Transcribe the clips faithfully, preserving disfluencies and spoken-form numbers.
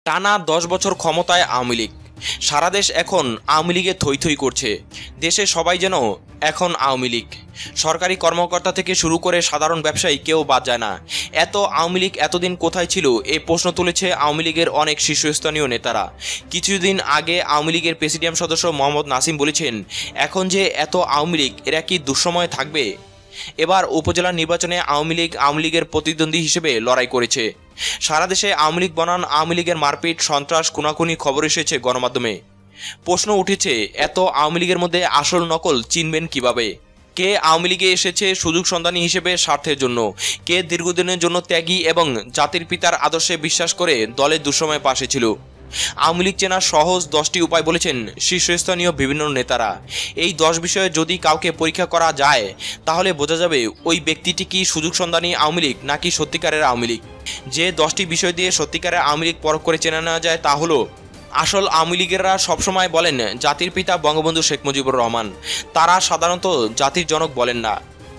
টানা দশ বছর ক্ষমতায় আওয়ামী লীগ। সারা দেশ এখন আওয়ামী লীগে থই থই করছে। দেশে সবাই যেন এখন আওয়ামী লীগ। সরকারি কর্মকর্তা থেকে শুরু করে সাধারণ ব্যবসায়ী কেউ বাদ যায় না। এত আওয়ামী লীগ এতদিন কোথায় ছিল, এই প্রশ্ন তুলেছে আওয়ামী লীগের অনেক শীর্ষস্থানীয় নেতারা। কিছুদিন আগে আওয়ামী লীগের প্রেসিডিয়াম সদস্য মোহাম্মদ নাসিম বলেছেন, এখন যে এত আওয়ামী লীগ, এরা কি দুঃসময়ে থাকবে? এবার উপজেলা নির্বাচনে আওয়ামী লীগ আওয়ামী লীগের প্রতিদ্বন্দ্বী হিসেবে লড়াই করেছে। সারা দেশে আওয়ামী লীগ বনাম আওয়ামী লীগের মারপিট, সন্ত্রাস, খুনাখুনি খবর এসেছে গণমাধ্যমে। প্রশ্ন উঠেছে, এত আওয়ামী লীগের মধ্যে আসল নকল চিনবেন কিভাবে? কে আওয়ামী লীগে এসেছে সুযোগ সন্ধানী হিসেবে স্বার্থের জন্য, কে দীর্ঘদিনের জন্য ত্যাগী এবং জাতির পিতার আদর্শে বিশ্বাস করে দলের দুঃসময়ে পাশে ছিল। আওয়ামী লীগ চেনার সহজ দশটি উপায় বলেছেন শীর্ষস্থানীয় বিভিন্ন নেতারা। এই দশ বিষয়ে যদি কাউকে পরীক্ষা করা যায়, তাহলে বোঝা যাবে ওই ব্যক্তিটি কি সুযোগ সন্ধানী আওয়ামী লীগ নাকি সত্যিকারের আওয়ামী লীগ। যে দশটি বিষয় দিয়ে সত্যিকারের আওয়ামী লীগ পরখ করে চেনা নেওয়া যায় তা হলো, আসল আওয়ামী লীগেরা সবসময় বলেন জাতির পিতা বঙ্গবন্ধু শেখ মুজিবুর রহমান, তারা সাধারণত জাতির জনক বলেন না।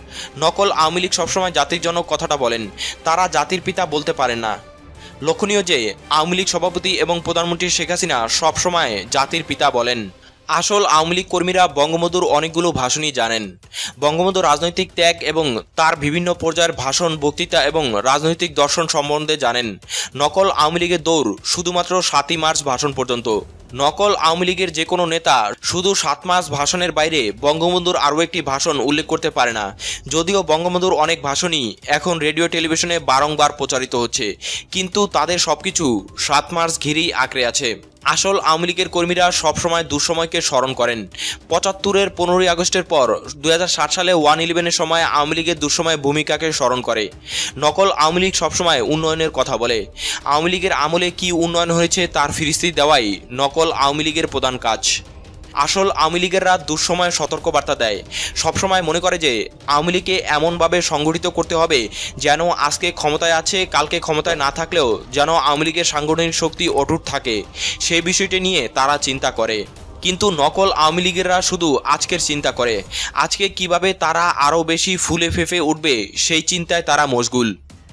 নকল আওয়ামী লীগ সবসময় জাতির জনক কথাটা বলেন, তারা জাতির পিতা বলতে পারেন না। লক্ষণীয় যে আওয়ামী লীগ সভাপতি এবং প্রধানমন্ত্রী শেখ হাসিনা সবসময় জাতির পিতা বলেন। আসল আওয়ামী লীগ কর্মীরা বঙ্গবন্ধুর অনেকগুলো ভাষণই জানেন। বঙ্গবন্ধুর রাজনৈতিক ত্যাগ এবং তার বিভিন্ন পর্যায়ের ভাষণ, বক্তৃতা এবং রাজনৈতিক দর্শন সম্বন্ধে জানেন। নকল আওয়ামী লীগের দৌড় শুধুমাত্র সাতই মার্চ ভাষণ পর্যন্ত। নকল আওয়ামী লীগের যে কোনো নেতা শুধু সাত মাস ভাষণের বাইরে বঙ্গবন্ধুর আরও একটি ভাষণ উল্লেখ করতে পারে না। যদিও বঙ্গবন্ধুর অনেক ভাষণই এখন রেডিও টেলিভিশনে বারংবার প্রচারিত হচ্ছে, কিন্তু তাদের সবকিছু সাত মার্চ ঘিরেই আঁকড়ে আছে। আসল আওয়ামী লীগের কর্মীরা সবসময় দুঃসময়কে স্মরণ করেন। পঁচাত্তরের পনেরোই আগস্টের পর দুই হাজার সাত সালে ওয়ান ইলেভেনের সময় আওয়ামী লীগের দুঃসময় ভূমিকাকে স্মরণ করে। নকল আওয়ামী লীগ সবসময় উন্নয়নের কথা বলে। আওয়ামী লীগের আমলে কি উন্নয়ন হয়েছে তার ফিরিস্তি দেওয়াই নকল আওয়ামী লীগের প্রধান কাজ। আসল আওয়ামী লীগেররা দুঃসময়ে সতর্কবার্তা দেয়। সবসময় মনে করে যে আওয়ামী লীগকে এমনভাবে সংগঠিত করতে হবে যেন আজকে ক্ষমতায় আছে, কালকে ক্ষমতায় না থাকলেও যেন আওয়ামী লীগের সাংগঠনিক শক্তি অটুট থাকে, সেই বিষয়টি নিয়ে তারা চিন্তা করে। কিন্তু নকল আওয়ামী লীগেররা শুধু আজকের চিন্তা করে, আজকে কিভাবে তারা আরও বেশি ফুলে ফেঁপে উঠবে সেই চিন্তায় তারা মশগুল।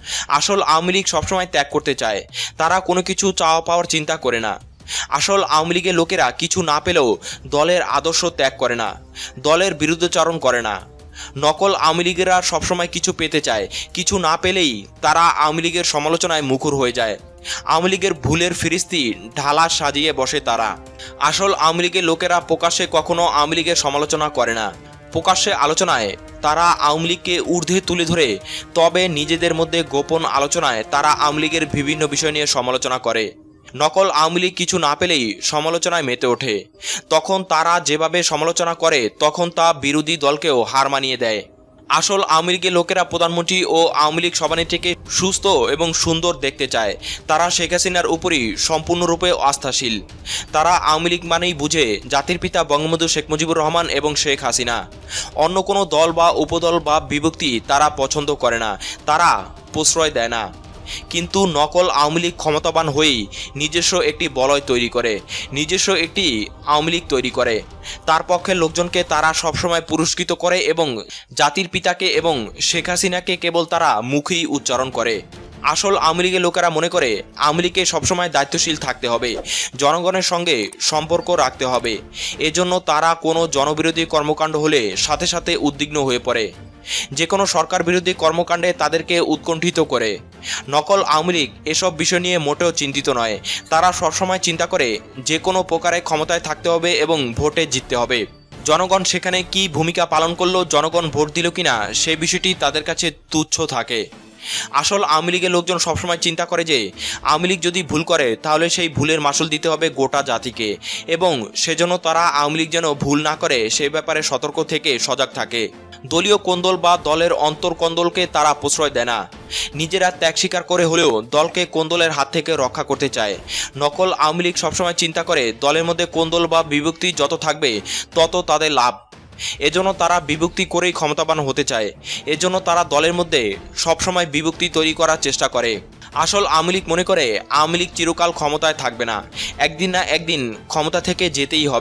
আসল আওয়ামী লীগ সবসময় ত্যাগ করতে চায়, তারা কোনো কিছু চাওয়া পাওয়ার চিন্তা করে না। আসল আওয়ামী লীগের লোকেরা কিছু না পেলেও দলের আদর্শ ত্যাগ করে না, দলের বিরুদ্ধাচরণ করে না। নকল আওয়ামী লীগেরা সবসময় কিছু পেতে চায়, কিছু না পেলেই তারা আওয়ামী লীগের সমালোচনায় মুখর হয়ে যায়। আওয়ামী লীগের ভুলের ফিরিস্তি ঢালা সাজিয়ে বসে তারা। আসল আওয়ামী লীগের লোকেরা প্রকাশ্যে কখনো আওয়ামী লীগের সমালোচনা করে না। প্রকাশ্যে আলোচনায় তারা আওয়ামী লীগকে ঊর্ধ্বে তুলে ধরে, তবে নিজেদের মধ্যে গোপন আলোচনায় তারা আওয়ামী লীগের বিভিন্ন বিষয় নিয়ে সমালোচনা করে। নকল আওয়ামী লীগ কিছু না পেলেই সমালোচনায় মেতে ওঠে। তখন তারা যেভাবে সমালোচনা করে তখন তা বিরোধী দলকেও হার মানিয়ে দেয়। আসল আওয়ামী লীগের লোকেরা প্রধানমন্ত্রী ও আওয়ামী লীগ সভানেত্রীকে সুস্থ এবং সুন্দর দেখতে চায়। তারা শেখ হাসিনার উপরই সম্পূর্ণরূপে আস্থাশীল। তারা আওয়ামী লীগ মানেই বুঝে জাতির পিতা বঙ্গবন্ধু শেখ মুজিবুর রহমান এবং শেখ হাসিনা। অন্য কোনো দল বা উপদল বা বিভক্তি তারা পছন্দ করে না, তারা প্রশ্রয় দেয় না। কিন্তু নকল আওয়ামী লীগ ক্ষমতাবান হয়েই নিজস্ব একটি বলয় তৈরি করে, নিজস্ব একটি আওয়ামী লীগ তৈরি করে। তার পক্ষের লোকজনকে তারা সবসময় পুরস্কৃত করে এবং জাতির পিতাকে এবং শেখ হাসিনাকে কেবল তারা মুখেই উচ্চারণ করে। আসল আওয়ামী লীগের লোকেরা মনে করে আওয়ামী লীগকে সবসময় দায়িত্বশীল থাকতে হবে, জনগণের সঙ্গে সম্পর্ক রাখতে হবে। এজন্য তারা কোনো জনবিরোধী কর্মকাণ্ড হলে সাথে সাথে উদ্বিগ্ন হয়ে পড়ে। যে কোনো সরকার বিরোধী কর্মকাণ্ডে তাদেরকে উৎকণ্ঠিত করে। নকল আওয়ামী লীগ এসব বিষয় নিয়ে মোটেও চিন্তিত নয়। তারা সবসময় চিন্তা করে যে কোনো প্রকারে ক্ষমতায় থাকতে হবে এবং ভোটে জিততে হবে। জনগণ সেখানে কি ভূমিকা পালন করলো, জনগণ ভোট দিল কিনা, সেই বিষয়টি তাদের কাছে তুচ্ছ থাকে। আসল আওয়ামী লীগের লোকজন সবসময় চিন্তা করে যে আওয়ামী লীগ যদি ভুল করে তাহলে সেই ভুলের মাসুল দিতে হবে গোটা জাতিকে, এবং সেজন্য তারা আওয়ামী লীগ যেন ভুল না করে সে ব্যাপারে সতর্ক থেকে সজাগ থাকে। দলীয় কোন্দল বা দলের অন্তর্কন্দলকে তারা প্রশ্রয় দেয় না। নিজেরা ত্যাগ স্বীকার করে হলেও দলকে কোন্দলের হাত থেকে রক্ষা করতে চায়। নকল আওয়ামী লীগ সবসময় চিন্তা করে দলের মধ্যে কোন্দল বা বিভক্তি যত থাকবে তত তাদের লাভ। এজন্য তারা বিভক্তি করেই ক্ষমতাবান হতে চায়। এজন্য তারা দলের মধ্যে সবসময় বিভক্তি তৈরি করার চেষ্টা করে। আসল আওয়ামী লীগ মনে করে আওয়ামী লীগ চিরকাল ক্ষমতায় থাকবে না, একদিন না একদিন ক্ষমতা থেকে যেতেই হবে।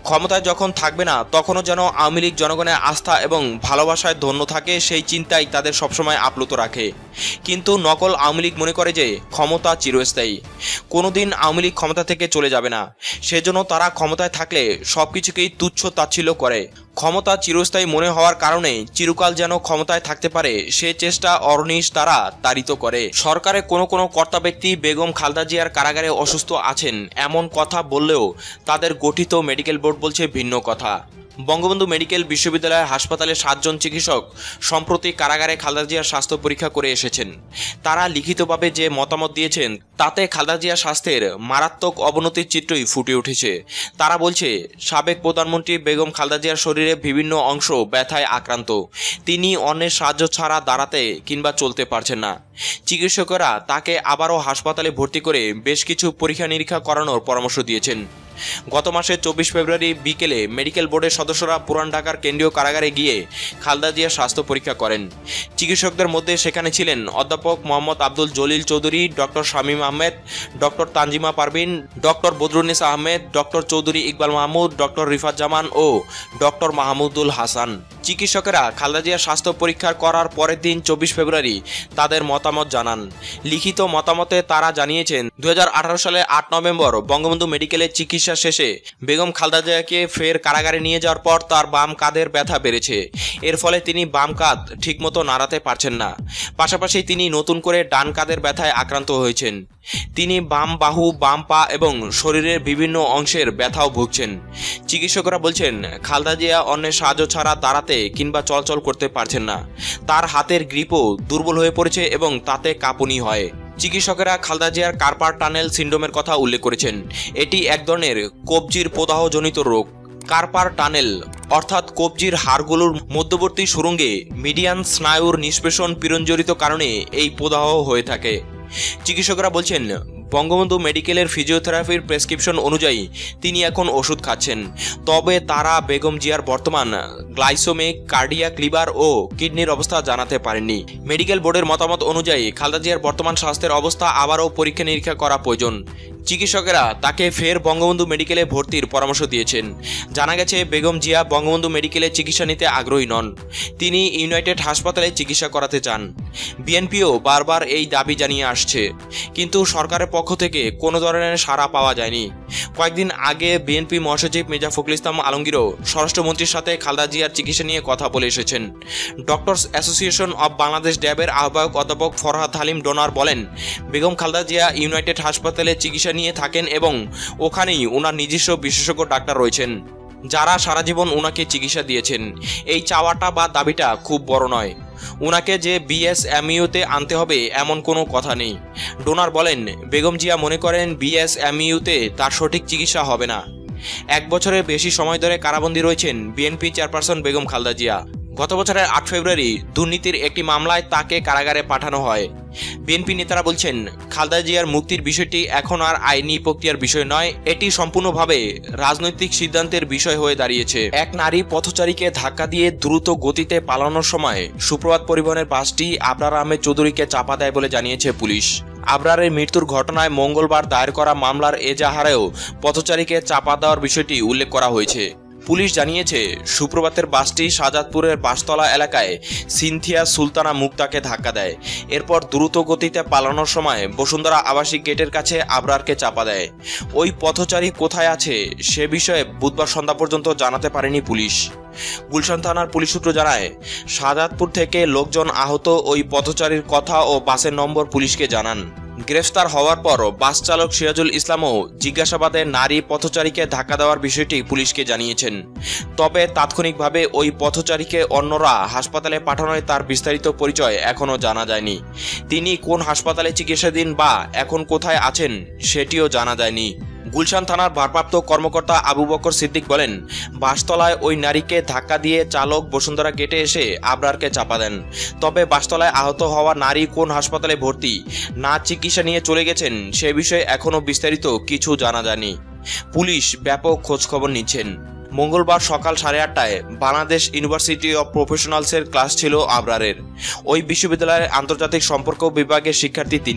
ক্ষমতায় যখন থাকবে না তখনও যেন আওয়ামী লীগ জনগণের আস্থা এবং ভালোবাসায় ধন্য থাকে সেই চিন্তাই তাদের সবসময় আপ্লুত রাখে। কিন্তু নকল আওয়ামী লীগ মনে করে যে ক্ষমতা চিরস্থায়ী, কোনোদিন আওয়ামী লীগ ক্ষমতা থেকে চলে যাবে না, সেজন্য তারা ক্ষমতায় থাকলে সবকিছুকেই তুচ্ছ তাচ্ছিল্য করে। ক্ষমতা চিরস্থায়ী মনে হওয়ার কারণে চিরকাল যেন ক্ষমতায় থাকতে পারে সে চেষ্টা অরনিশ তারা তাড়িত করে। সরকারের কোনো কোনো কর্তা ব্যক্তি বেগম খালেদা জিয়ার কারাগারে অসুস্থ আছেন এমন কথা বললেও তাদের গঠিত মেডিকেল বোর্ড বলছে ভিন্ন কথা। বঙ্গবন্ধু মেডিকেল বিশ্ববিদ্যালয় হাসপাতালে সাতজন চিকিৎসক সম্প্রতি কারাগারে খালেদা জিয়ার স্বাস্থ্য পরীক্ষা করে এসেছেন। তারা লিখিতভাবে যে মতামত দিয়েছেন তাতে খালেদা জিয়ার স্বাস্থ্যের মারাত্মক অবনতির চিত্রই ফুটে উঠেছে। তারা বলছে, সাবেক প্রধানমন্ত্রী বেগম খালেদা জিয়ার শরীরে বিভিন্ন অংশ ব্যথায় আক্রান্ত, তিনি অন্যের সাহায্য ছাড়া দাঁড়াতে কিংবা চলতে পারছেন না। চিকিৎসকেরা তাকে আবারও হাসপাতালে ভর্তি করে বেশ কিছু পরীক্ষা নিরীক্ষা করানোর পরামর্শ দিয়েছেন। গত মাসের চব্বিশ ফেব্রুয়ারি বিকেলে মেডিকেল বোর্ডের সদস্যরা পুরান ঢাকার কেন্দ্রীয় কারাগারে গিয়ে খালেদা জিয়ার স্বাস্থ্য পরীক্ষা করেন। চিকিৎসকদের মধ্যে সেখানে ছিলেন অধ্যাপক Mohammad Abdul Jalil Chowdhury, doctor Shamim Ahmed, doctor Tanzima Parvin, doctor Badrunnesa Ahmed, doctor Chowdhury Iqbal Mahmud, doctor Rifat Zaman ও ডক্টর মাহমুদুল হাসান। চিকিৎসকেরা খালেদা জিয়ার স্বাস্থ্য পরীক্ষা করার পরের দিন চব্বিশ ফেব্রুয়ারি তাদের মতামত জানান। লিখিত মতামতে তারা জানিয়েছেন, দু হাজার আঠারো সালের আট নভেম্বর বঙ্গবন্ধু মেডিকেলের চিকিৎসা শেষে বেগম খালেদা জিয়াকে ফের কারাগারে নিয়ে যাওয়ার পর তার বাম কাঁধের ব্যথা বেড়েছে। এর ফলে তিনি বাম কাঁধ ঠিকমতো নাড়াতে পারছেন না। পাশাপাশি তিনি নতুন করে ডান কাঁধের ব্যথায় আক্রান্ত হয়েছেন। তিনি বাম বাহু, বাম পা এবং শরীরের বিভিন্ন অংশের ব্যথাও ভুগছেন। চিকিৎসকরা বলছেন, খালেদা জিয়া অন্যের সাহায্য ছাড়া দাঁড়াতে কিংবা চলাচল করতে পারছেন না। তার হাতের গ্রিপও দুর্বল হয়ে পড়েছে এবং তাতে কাঁপুনি হয়। চিকিৎসকেরা খালেদা জিয়ার কার্পার টানেল সিন্ড্রোমের কথা উল্লেখ করেছেন। এটি এক ধরনের কবজির প্রদাহজনিত রোগ। কার্পার টানেল অর্থাৎ কবজির হাড়গুলোর মধ্যবর্তী সুড়ঙ্গে মিডিয়ান স্নায়ুর নিষ্পেষণ পীড়নজনিত কারণে এই প্রদাহ হয়ে থাকে। চিকিৎসকরা বলছেন, বঙ্গবন্ধু মেডিকেলের ফিজিওথেরাপির প্রেসক্রিপশন অনুযায়ী তিনি এখন ওষুধ খাচ্ছেন। তবে তারা বেগম জিয়ার বর্তমান গ্লাইসোমিক, কার্ডিয়াক, লিভার ও কিডনির অবস্থা জানাতে পারেননি। মেডিকেল বোর্ডের মতামত অনুযায়ী খালেদা জিয়ার বর্তমান স্বাস্থ্যের অবস্থা আবারও পরীক্ষা নিরীক্ষা করা প্রয়োজন। চিকিৎসকেরা তাকে ফের বঙ্গবন্ধু মেডিকেলে ভর্তির পরামর্শ দিয়েছেন। জানা গেছে, বেগম জিয়া বঙ্গবন্ধু মেডিকেলে চিকিৎসা নিতে আগ্রহী নন। তিনি ইউনাইটেড হাসপাতালে চিকিৎসা করাতে চান। বিএনপিও বারবার এই দাবি জানিয়ে আসছে, কিন্তু সরকারের পক্ষ থেকে কোনো ধরনের সাড়া পাওয়া যায়নি। কয়েকদিন আগে বিএনপি মহাসচিব মির্জা ফখরুল ইসলাম আলমগীরও স্বরাষ্ট্রমন্ত্রীর সাথে খালেদা জিয়ার চিকিৎসা নিয়ে কথা বলে এসেছেন। ডক্টরস অ্যাসোসিয়েশন অব বাংলাদেশ ড্যাবের আহ্বায়ক অধ্যাপক ফরহাদ হালিম ডোনার বলেন, বেগম খালেদা জিয়া ইউনাইটেড হাসপাতালে চিকিৎসা নিয়ে থাকেন এবং ওখানেই ওনার নিজস্ব বিশেষজ্ঞ ডাক্তার রয়েছেন যারা সারা জীবন ওনাকে চিকিৎসা দিয়েছেন। এই চাওয়াটা বা দাবিটা খুব বড় নয়। ওনাকে যে বিএসএমইউতে আনতে হবে এমন কোনো কথা নেই। ডোনার বলেন, বেগম জিয়া মনে করেন বিএসএমইউতে তার সঠিক চিকিৎসা হবে না। এক বছরের বেশি সময় ধরে কারাবন্দী রয়েছেন বিএনপি চেয়ারপারসন বেগম খালেদা জিয়া। গত বছরের আট ফেব্রুয়ারি দুর্নীতির একটি মামলায় তাকে কারাগারে পাঠানো হয়। বিএনপি নেতারা বলছেন, খালেদা জিয়ার মুক্তির বিষয়টি এখন আর আইনি প্রক্রিয়ার বিষয় নয়, এটি সম্পূর্ণভাবে রাজনৈতিক সিদ্ধান্তের বিষয় হয়ে দাঁড়িয়েছে। এক নারী পথচারীকে ধাক্কা দিয়ে দ্রুত গতিতে পালানোর সময় সুপ্রভাত পরিবহনের বাসটি আবরার আহমেদ চৌধুরীকে চাপা দেয় বলে জানিয়েছে পুলিশ। আবরারের মৃত্যুর ঘটনায় মঙ্গলবার দায়ের করা মামলার এজাহারেও পথচারীকে চাপা দেওয়ার বিষয়টি উল্লেখ করা হয়েছে। পুলিশ জানিয়েছে, সুপ্রভাতের বাসটি শাহজাদপুরের বাসতলা এলাকায় সিনথিয়া সুলতানা মুক্তাকে ধাক্কা দেয়। এরপর দ্রুত গতিতে পালানোর সময় বসুন্ধরা আবাসিক গেটের কাছে আবরারকে চাপা দেয়। ওই পথচারী কোথায় আছে সে বিষয়ে বুধবার সন্ধ্যা পর্যন্ত জানাতে পারেনি পুলিশ। গুলশান থানার পুলিশ সূত্র জানায়, শাহজাদপুর থেকে লোকজন আহত ওই পথচারীর কথা ও বাসের নম্বর পুলিশকে জানান। গ্রেফতার হওয়ার পর বাস চালক সিরাজুল ইসলামও জিজ্ঞাসাবাদে নারী পথচারীকে ধাক্কা দেওয়ার বিষয়টি পুলিশকে জানিয়েছেন। তবে তাৎক্ষণিকভাবে ওই পথচারীকে অন্যরা হাসপাতালে পাঠানোয় তার বিস্তারিত পরিচয় এখনও জানা যায়নি। তিনি কোন হাসপাতালে চিকিৎসাধীন বা এখন কোথায় আছেন সেটিও জানা যায়নি। গুলশান থানার ভারপ্রাপ্ত কর্মকর্তা আবু বকর সিদ্দিক বলেন, বাসতলায় ওই নারীকে ধাক্কা দিয়ে চালক বসুন্ধরা গেটে এসে আবরারকে চাপা দেন। তবে বাসতলায় আহত হওয়া নারী কোন হাসপাতালে ভর্তি না চিকিৎসা নিয়ে চলে গেছেন সে বিষয়ে এখনও বিস্তারিত কিছু জানা যায়নি। পুলিশ ব্যাপক খোঁজখবর নিচ্ছেন। মঙ্গলবার সকাল সাড়ে আটটায় বাংলাদেশ ইউনিভার্সিটি অব প্রফেশনালসের ক্লাস ছিল আবরারের। ওই বিশ্ববিদ্যালয়ের আন্তর্জাতিক সম্পর্ক বিভাগের শিক্ষার্থী তিনি।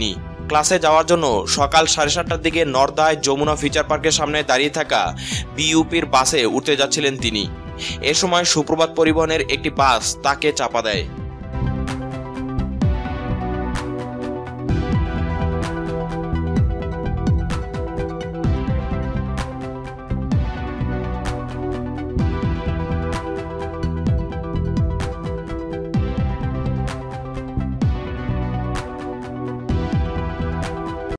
ক্লাসে যাওয়ার জন্য সকাল সাড়ে সাতটার দিকে নর্দায় যমুনা ফিচার পার্কের সামনে দাঁড়িয়ে থাকা বিইউপির বাসে উঠতে যাচ্ছিলেন তিনি। এ সময় সুপ্রভাত পরিবহনের একটি বাস তাকে চাপা দেয়।